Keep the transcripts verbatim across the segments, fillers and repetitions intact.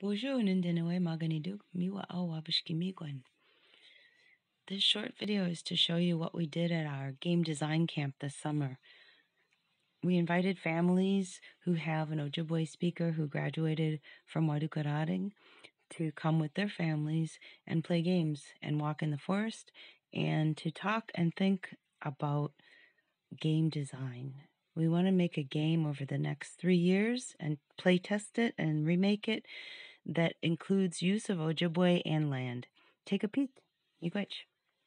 Bonjour Nindinawe Maganiduk Miwa Awabishki Miigwech. This short video is to show you what we did at our game design camp this summer. We invited families who have an Ojibwe speaker who graduated from Wadukarading to come with their families and play games and walk in the forest and to talk and think about game design. We want to make a game over the next three years and play test it and remake it that includes use of Ojibwe and land. Take a peek. Miigwech.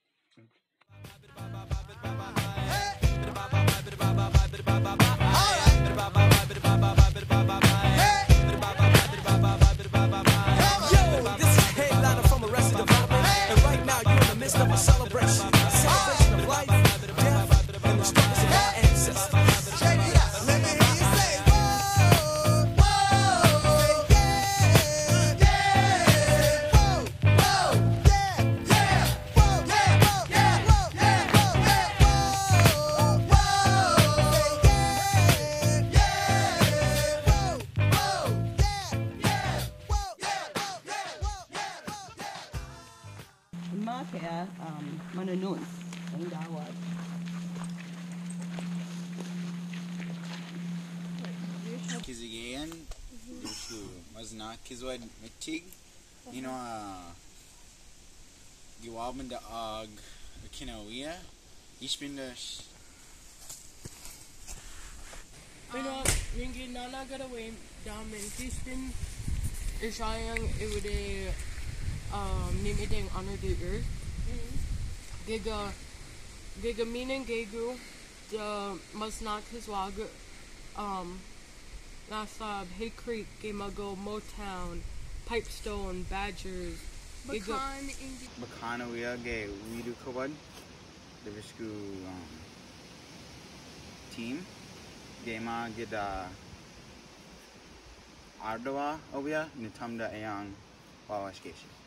Of a celebration, a celebration of life, death, and the struggles of our ancestors. Let me hear you say, whoa, whoa, yeah, yeah, whoa, whoa, yeah, yeah, whoa, yeah, whoa, yeah, whoa, yeah, whoa, yeah, whoa, whoa, yeah, yeah, whoa, whoa, yeah, yeah, whoa, yeah, whoa, yeah, whoa, yeah, whoa, yeah. Makea um manunun ang dawat. Kizigayan, dushu mazna kizwad matig, you know, uh, giwabman da ag kinawia, ishpindash. You know, ringi nana garaway damen kispin ishayang iwade um nimiting honor the earth. Giga giga meaning gegu the masnak hiswag um Nasab, Hay Creek, Gimago, Motown, Pipestone, Badgers, Bakan, Bakanawia ge widu kabad, the visku um team, Gema gida Ardawa obia, Nitamda ayang Wawashkeshi.